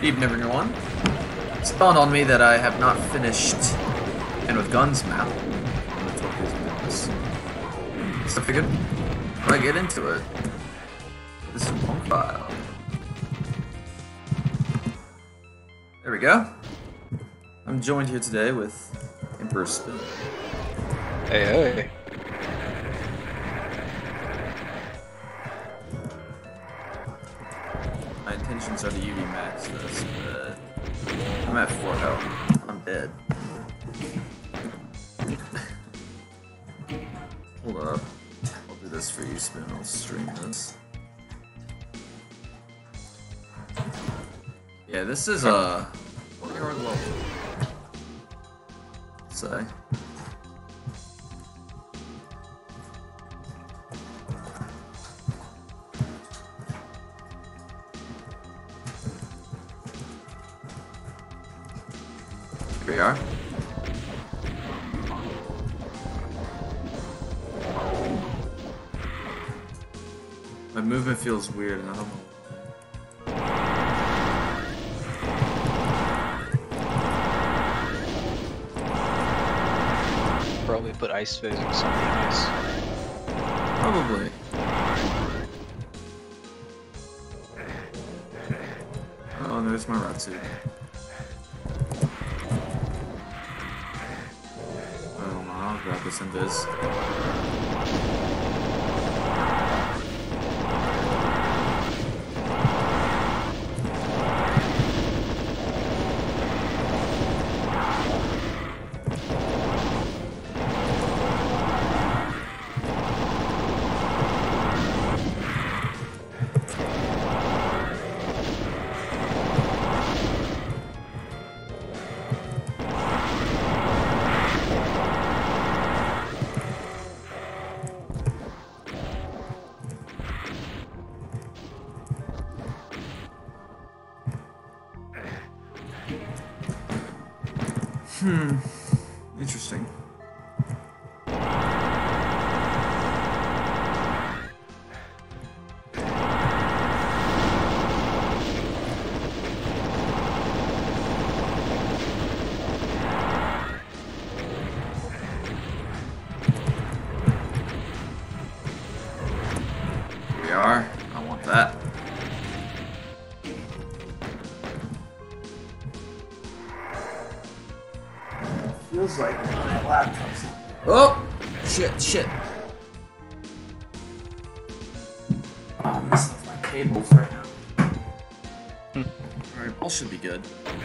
Evening, everyone. It's dawned on me that I have not finished And with Guns map. So I figured when I get into it, this is a long file. There we go. I'm joined here today with Emperor Spin. Hey, hey. My intentions are to UV max this, but I'm at 4 health. I'm dead. Hold up. I'll do this for you, Spin. I'll stream this. Yeah, this is a 40-yard level. Say. Here we are. My movement feels weird and I don't know. Probably put ice physics on the ice. Probably. Oh, there's my rod suit. Oh, I'll grab this invis. Interesting. Here we are. I want that. Feels like my laptop's. Oh! Shit. Oh, I'm messing with my cables right now. Alright, all should be good.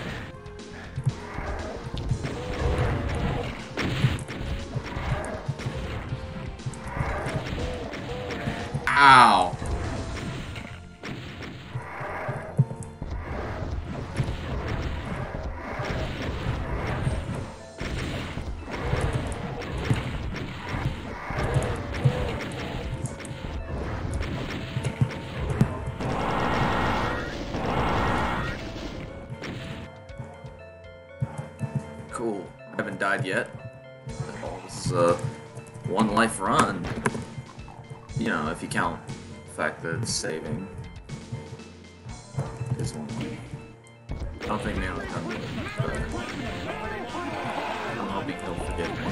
Ow! Cool. I haven't died yet. Oh, this is a one life run. You know, if you count the fact that it's saving. It's one life. I don't think Nano's done with it, but I'm hoping he'll forgive me.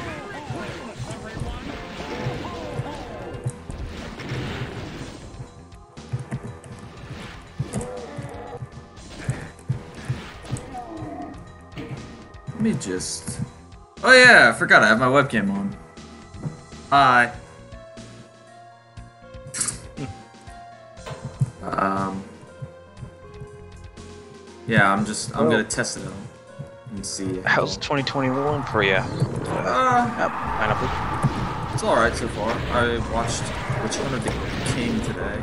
Let me just... Oh yeah, I forgot I have my webcam on. Hi. Yeah, I'm gonna test it out and see. How's 2021 for you? Pineapple. It's alright so far. I watched Return of the King today.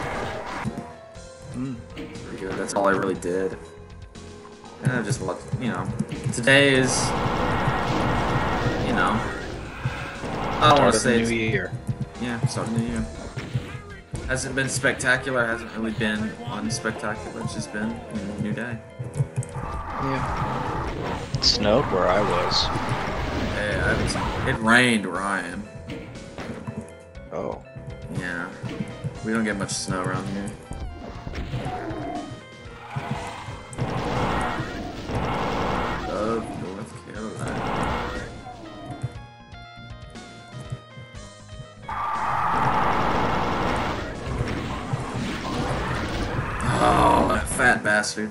Pretty good. That's all I really did. And I just watched, you know. Today is, you know, I don't want to say it's new year. Yeah, start of the new year. Hasn't been spectacular, hasn't really been unspectacular, it's just been, you know, a new day. Yeah. It snowed where I was. Yeah, it rained where I am. Oh. Yeah. We don't get much snow around here. fat bastard.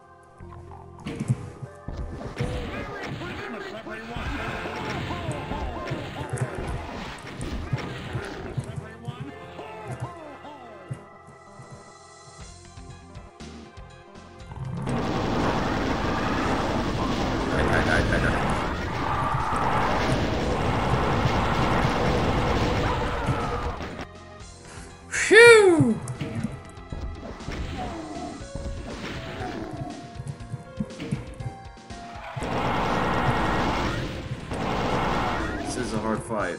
Phew! This is a hard fight.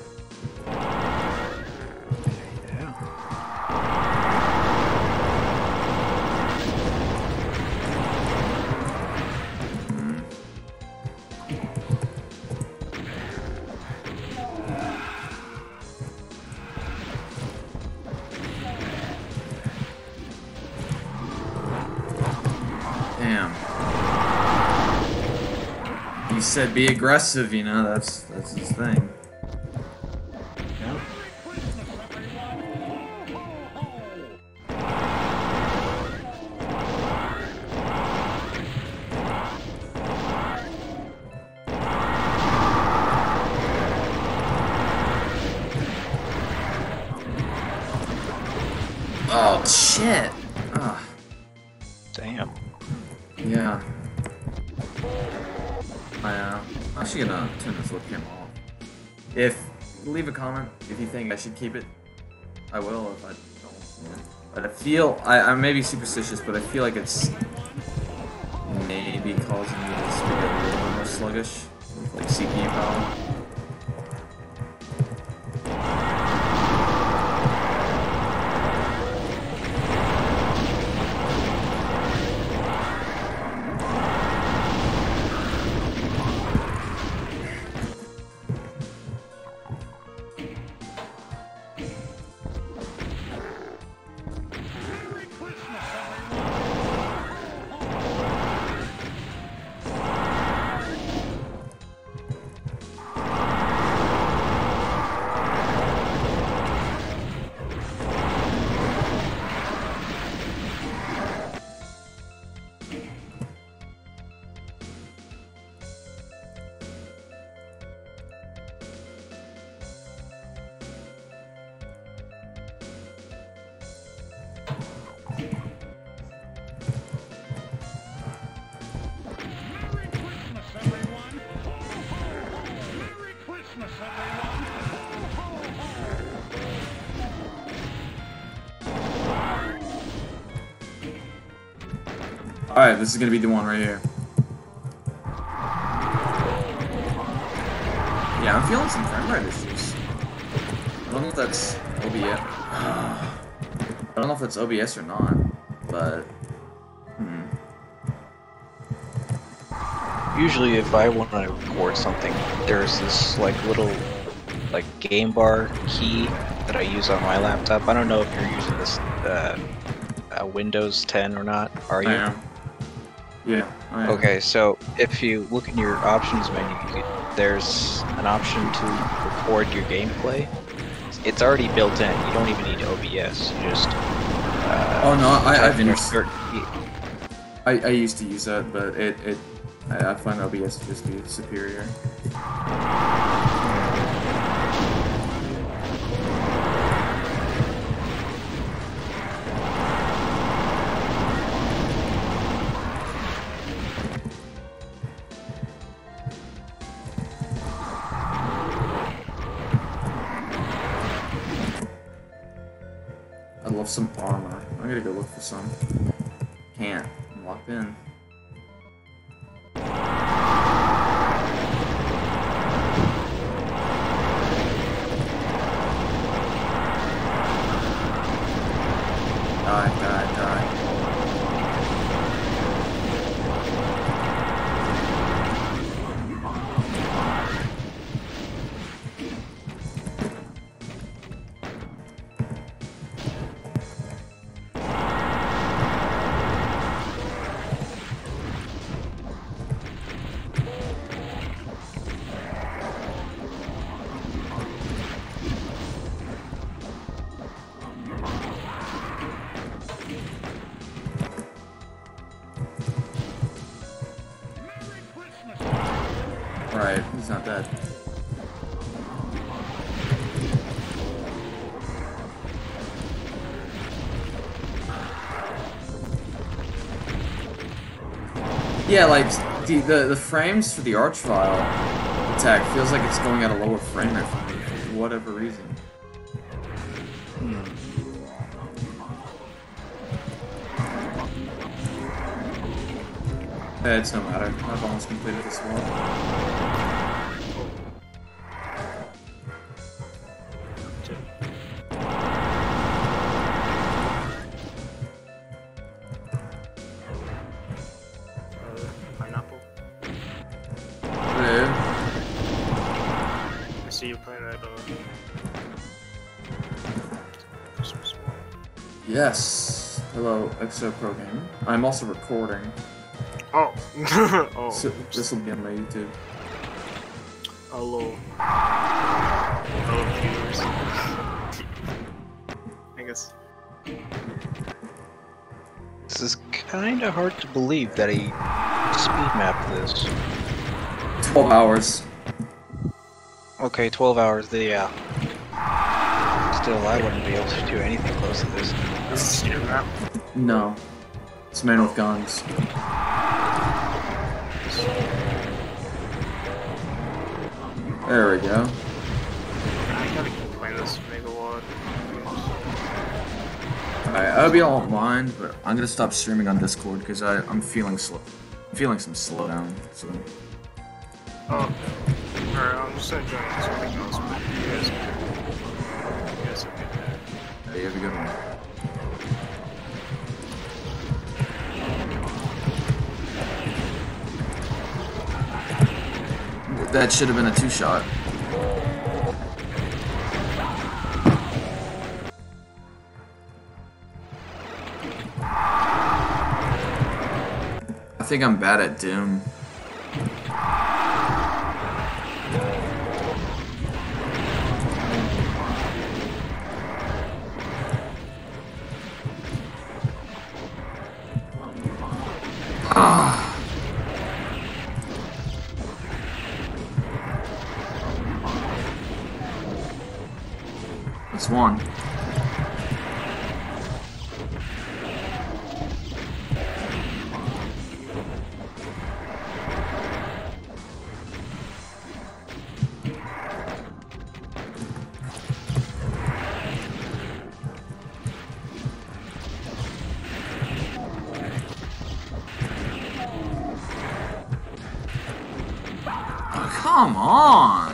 Damn. He said be aggressive, you know, that's his thing. Yeah. Oh shit. Ah. Damn. Yeah. I'm actually gonna turn this webcam off. Leave a comment if you think I should keep it. I will if I don't. Yeah. But I feel, I may be superstitious, but I feel like it's maybe causing me to just get a little bit more sluggish with like CPU power. Alright, this is gonna be the one right here. Yeah, I'm feeling some frame rate issues. I don't know if that's OBS. I don't know if that's OBS or not, but... Usually if I want to record something, there's this like little like game bar key that I use on my laptop. I don't know if you're using this Windows 10 or not. Are you? I am. Yeah, I am. Okay, so if you look in your options menu, there's an option to record your gameplay. It's already built in. You don't even need OBS. You just oh no, I've been certain. I used to use that, but I find OBS to just be superior. I'd love some armor. I'm gonna go look for some. Can't. I'm locked in. Die. Alright, he's not dead. Yeah, like, the frames for the Archvile attack feels like it's going at a lower frame rate for me, for whatever reason. It's no matter. I've almost completed this one. Pineapple. Yeah. I see you playing that Christmas one. Yes. Hello, Exo Pro Gamer. I'm also recording. Oh. Oh. So this will be on my YouTube. Hello. Hello, viewers. I guess. This is kind of hard to believe that he speed mapped this. 12 hours. Okay, 12 hours, yeah. Still, I wouldn't be able to do anything close to this. This is your map. No. It's Man with Guns. There we go. I gotta keep playing this Megawatt. Alright, I hope you all don't mind, but I'm gonna stop streaming on Discord because I'm feeling some slowdown. So. Oh. Alright, I'm just gonna join something else, but you guys are good. Hey, you have a good one. That should have been a 2-shot. I think I'm bad at Doom. That's one. Oh, come on!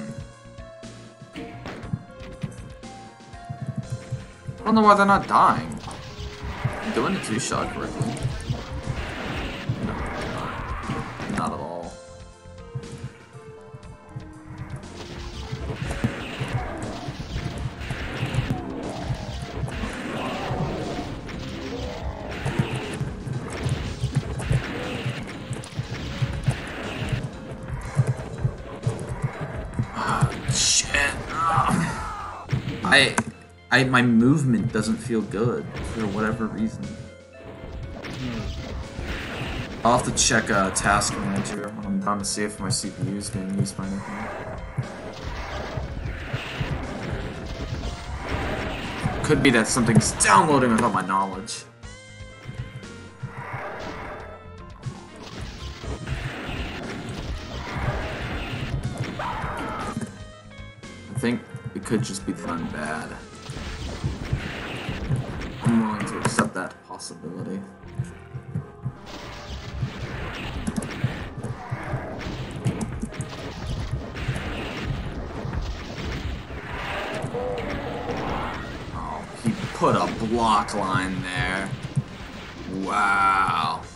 I don't know why they're not dying. I'm doing the 2-shot correctly. No, not at all. Shit. My movement doesn't feel good for whatever reason. I'll have to check Task Manager when I'm done to see if my CPU is being used by anything. Could be that something's downloading without my knowledge. I think it could just be that I'm bad. I'm willing to accept that possibility. Oh, he put a block line there. Wow.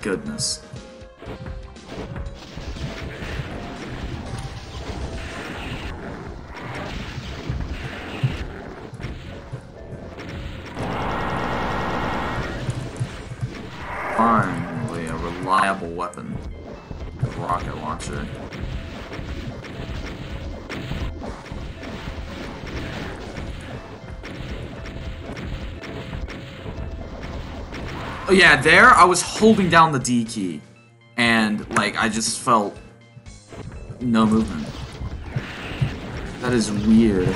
goodness. Finally, a reliable weapon. The rocket launcher. Oh yeah, there I was holding down the D key, and like I just felt no movement. That is weird.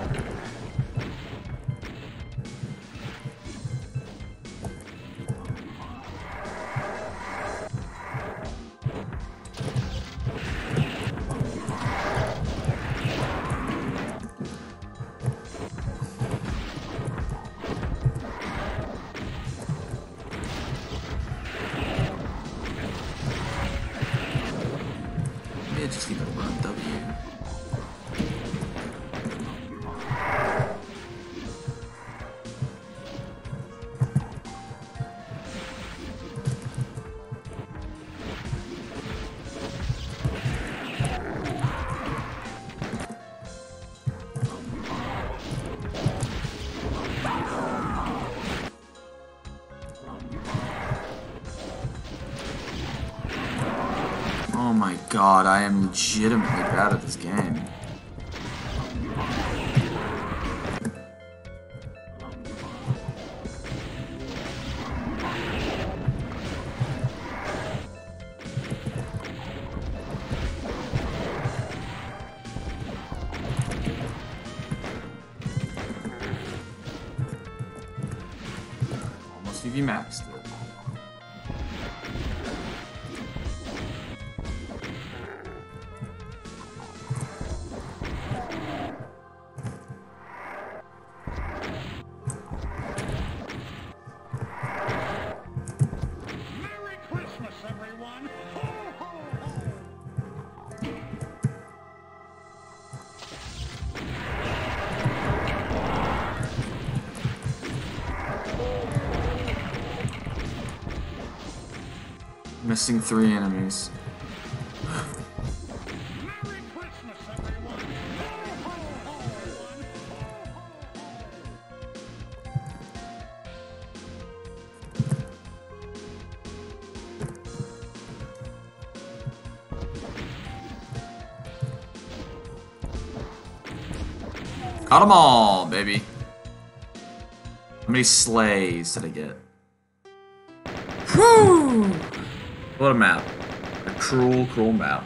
Maybe I just need to run W. Oh my god, I am legitimately bad at this game. Almost EV maxed it. Missing 3 enemies. Got them all, baby. How many sleighs did I get? Whew! What a map. A cruel, cruel map.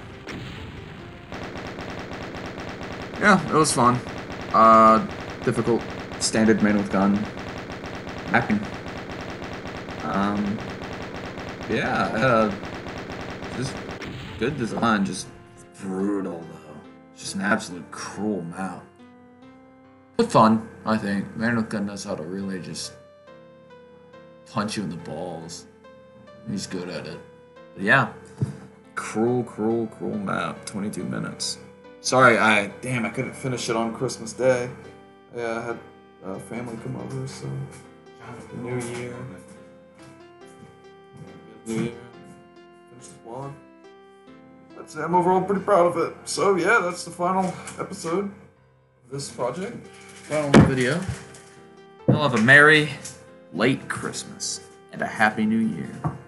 Yeah, it was fun. Difficult, standard man with gun. Mapping. Yeah, just good design, just brutal though. Just an absolute cruel map. But fun, I think. Man with gun knows how to really just punch you in the balls. He's good at it. But yeah, cruel, cruel, cruel map. 22 minutes. Sorry, I couldn't finish it on Christmas Day. Yeah, I had family come over, so New Year. New Year. Finish the vlog. That's it. I'm overall pretty proud of it. So yeah, that's the final episode of this project. Final video. I'll have a merry late Christmas and a happy New Year.